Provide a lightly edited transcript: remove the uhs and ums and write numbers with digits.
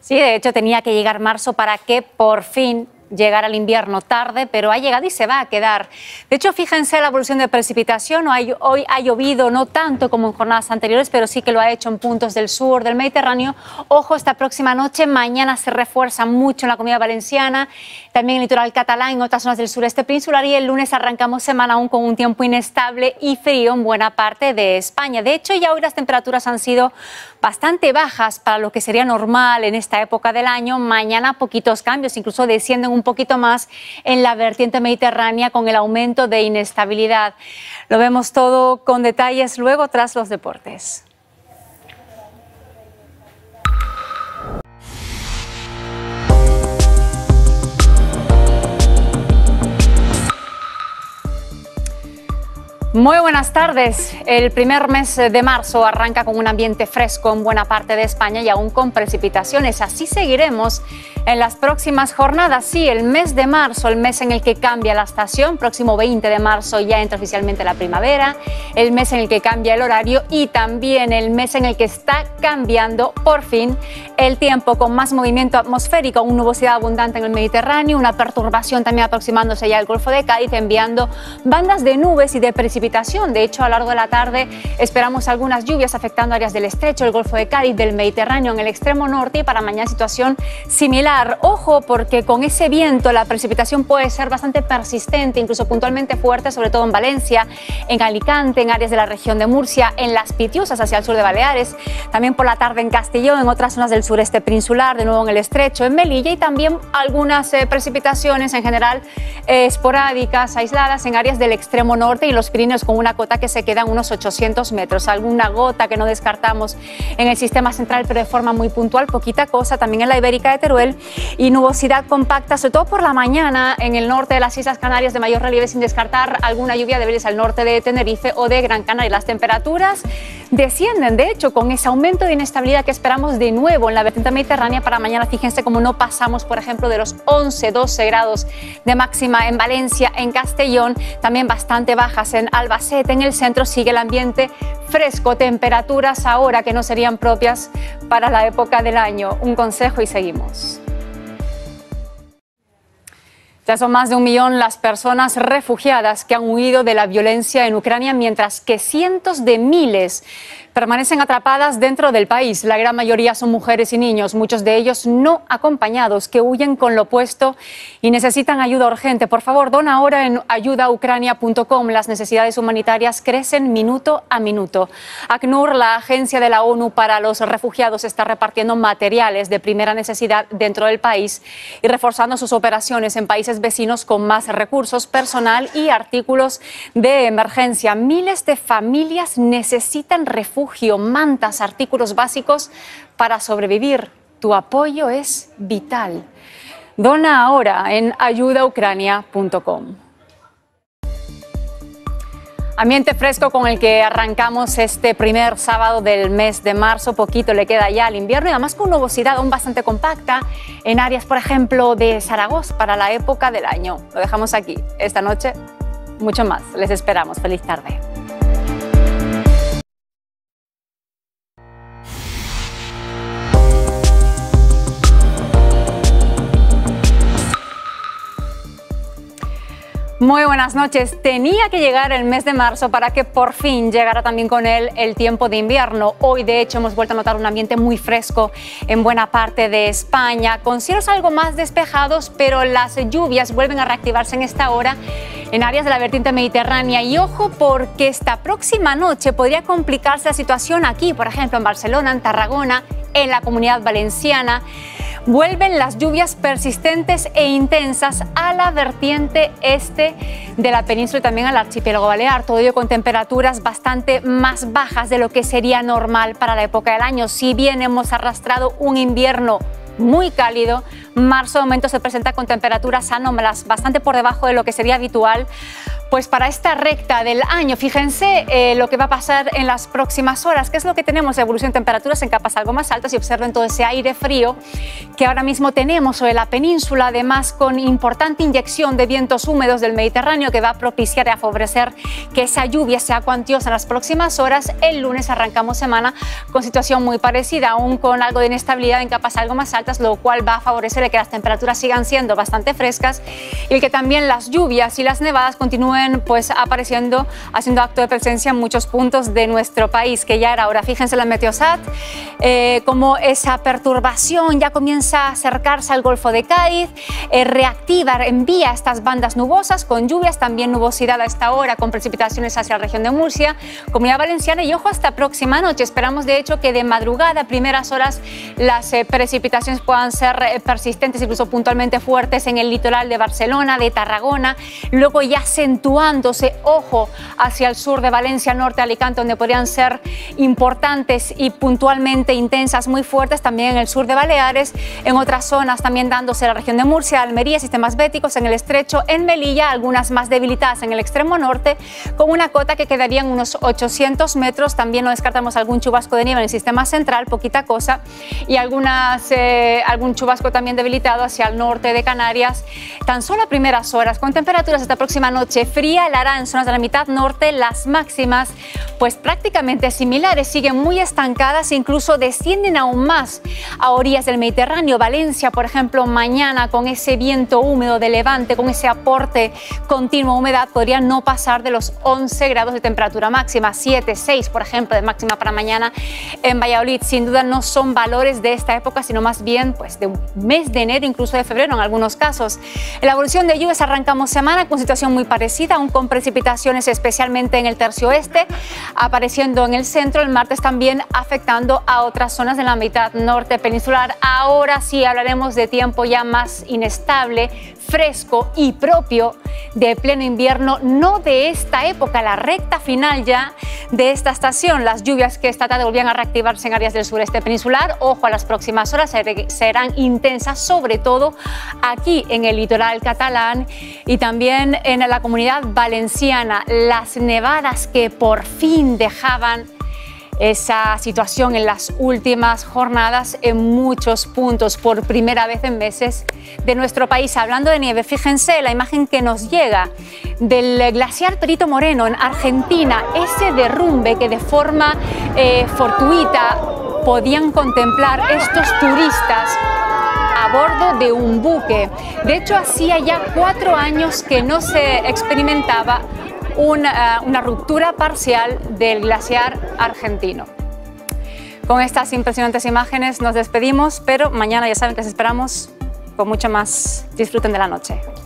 Sí, de hecho tenía que llegar marzo para que por fin llegara el invierno tarde, pero ha llegado y se va a quedar. De hecho, fíjense la evolución de precipitación. Hoy ha llovido, no tanto como en jornadas anteriores, pero sí que lo ha hecho en puntos del sur del Mediterráneo. Ojo, esta próxima noche, mañana se refuerza mucho en la Comunidad Valenciana, también en el litoral catalán, en otras zonas del sureste peninsular, y el lunes arrancamos semana aún con un tiempo inestable y frío en buena parte de España. De hecho, ya hoy las temperaturas han sido bastante bajas para lo que sería normal en esta época del año. Mañana poquitos cambios, incluso descienden un poquito más en la vertiente mediterránea con el aumento de inestabilidad. Lo vemos todo con detalles luego tras los deportes. Muy buenas tardes. El primer mes de marzo arranca con un ambiente fresco en buena parte de España y aún con precipitaciones. Así seguiremos en las próximas jornadas. Sí, el mes de marzo, el mes en el que cambia la estación, próximo 20 de marzo ya entra oficialmente la primavera, el mes en el que cambia el horario y también el mes en el que está cambiando por fin el tiempo, con más movimiento atmosférico, una nubosidad abundante en el Mediterráneo, una perturbación también aproximándose ya al Golfo de Cádiz, enviando bandas de nubes y de precipitación. De hecho, a lo largo de la tarde esperamos algunas lluvias afectando áreas del Estrecho, el Golfo de Cádiz, del Mediterráneo en el extremo norte, y para mañana situación similar. Ojo, porque con ese viento la precipitación puede ser bastante persistente, incluso puntualmente fuerte, sobre todo en Valencia, en Alicante, en áreas de la región de Murcia, en las Pitiusas hacia el sur de Baleares, también por la tarde en Castellón, en otras zonas del sureste peninsular, de nuevo en el Estrecho, en Melilla, y también algunas precipitaciones en general esporádicas, aisladas en áreas del extremo norte y los Pirineos, con una cota que se queda en unos 800 metros. Alguna gota que no descartamos en el sistema central, pero de forma muy puntual, poquita cosa, también en la Ibérica de Teruel, y nubosidad compacta, sobre todo por la mañana, en el norte de las Islas Canarias de mayor relieve, sin descartar alguna lluvia de débiles al norte de Tenerife o de Gran Canaria. Las temperaturas descienden, de hecho, con ese aumento de inestabilidad que esperamos de nuevo en la vertiente mediterránea para mañana. Fíjense cómo no pasamos, por ejemplo, de los 11-12 grados de máxima en Valencia, en Castellón, también bastante bajas en Albacete. En el centro sigue el ambiente fresco, temperaturas ahora que no serían propias para la época del año. Un consejo y seguimos. Ya son más de 1 millón las personas refugiadas que han huido de la violencia en Ucrania, mientras que cientos de miles permanecen atrapadas dentro del país. La gran mayoría son mujeres y niños, muchos de ellos no acompañados, que huyen con lo opuesto y necesitan ayuda urgente. Por favor, dona ahora en ayudaucrania.com. Las necesidades humanitarias crecen minuto a minuto. ACNUR, la agencia de la ONU para los refugiados, está repartiendo materiales de primera necesidad dentro del país y reforzando sus operaciones en países vecinos con más recursos, personal y artículos de emergencia. Miles de familias necesitan refugio, mantas, artículos básicos para sobrevivir. Tu apoyo es vital. Dona ahora en ayudaucrania.com. Ambiente fresco con el que arrancamos este primer sábado del mes de marzo. Poquito le queda ya al invierno y además con nubosidad aún bastante compacta en áreas, por ejemplo, de Zaragoza para la época del año. Lo dejamos aquí. Esta noche, mucho más. Les esperamos. Feliz tarde. Muy buenas noches. Tenía que llegar el mes de marzo para que por fin llegara también con él el tiempo de invierno. Hoy, de hecho, hemos vuelto a notar un ambiente muy fresco en buena parte de España, con cielos algo más despejados, pero las lluvias vuelven a reactivarse en esta hora en áreas de la vertiente mediterránea. Y ojo, porque esta próxima noche podría complicarse la situación aquí, por ejemplo, en Barcelona, en Tarragona, en la Comunidad Valenciana. Vuelven las lluvias persistentes e intensas a la vertiente este de la península y también al archipiélago balear. Todo ello con temperaturas bastante más bajas de lo que sería normal para la época del año. Si bien hemos arrastrado un invierno muy cálido, marzo de momento se presenta con temperaturas anómalas, bastante por debajo de lo que sería habitual. Pues para esta recta del año, fíjense lo que va a pasar en las próximas horas. ¿Qué es lo que tenemos? Evolución de temperaturas en capas algo más altas y observen todo ese aire frío que ahora mismo tenemos sobre la península, además con importante inyección de vientos húmedos del Mediterráneo que va a propiciar y a favorecer que esa lluvia sea cuantiosa en las próximas horas. El lunes arrancamos semana con situación muy parecida, aún con algo de inestabilidad en capas algo más altas altas, lo cual va a favorecer el que las temperaturas sigan siendo bastante frescas y el que también las lluvias y las nevadas continúen pues apareciendo, haciendo acto de presencia en muchos puntos de nuestro país, que ya era hora. Fíjense la Meteosat, como esa perturbación ya comienza a acercarse al Golfo de Cádiz, reactiva, envía estas bandas nubosas con lluvias, también nubosidad a esta hora con precipitaciones hacia la región de Murcia, Comunidad Valenciana, y ojo, hasta próxima noche. Esperamos de hecho que de madrugada, primeras horas, las precipitaciones puedan ser persistentes, incluso puntualmente fuertes en el litoral de Barcelona, de Tarragona, luego ya acentuándose, ojo, hacia el sur de Valencia, norte de Alicante, donde podrían ser importantes y puntualmente intensas, muy fuertes, también en el sur de Baleares, en otras zonas también dándose la región de Murcia, Almería, sistemas béticos, en el estrecho, en Melilla, algunas más debilitadas en el extremo norte, con una cota que quedaría en unos 800 metros, también no descartamos algún chubasco de nieve en el sistema central, poquita cosa, y algún chubasco también debilitado hacia el norte de Canarias, tan solo a primeras horas, con temperaturas esta próxima noche fría, helará en zonas de la mitad norte, las máximas pues prácticamente similares, siguen muy estancadas, incluso descienden aún más a orillas del Mediterráneo. Valencia, por ejemplo, mañana con ese viento húmedo de levante, con ese aporte continuo de humedad, podría no pasar de los 11 grados de temperatura máxima, 7, 6, por ejemplo, de máxima para mañana en Valladolid. Sin duda no son valores de esta época, sino más bien pues de un mes de enero, incluso de febrero en algunos casos. En la evolución de lluvias arrancamos semana con situación muy parecida, aún con precipitaciones especialmente en el tercio oeste, apareciendo en el centro, el martes también afectando a otras zonas de la mitad norte peninsular. Ahora sí hablaremos de tiempo ya más inestable, fresco y propio de pleno invierno, no de esta época, la recta final ya de esta estación. Las lluvias que esta tarde volvían a reactivarse en áreas del sureste peninsular, ojo, a las próximas horas serán intensas, sobre todo aquí en el litoral catalán y también en la Comunidad Valenciana. Las nevadas que por fin dejaban esa situación en las últimas jornadas en muchos puntos, por primera vez en meses de nuestro país. Hablando de nieve, fíjense la imagen que nos llega del glaciar Perito Moreno en Argentina, ese derrumbe que de forma fortuita podían contemplar estos turistas a bordo de un buque. De hecho, hacía ya 4 años que no se experimentaba una ruptura parcial del glaciar argentino. Con estas impresionantes imágenes nos despedimos, pero mañana ya saben que les esperamos con mucho más. Disfruten de la noche.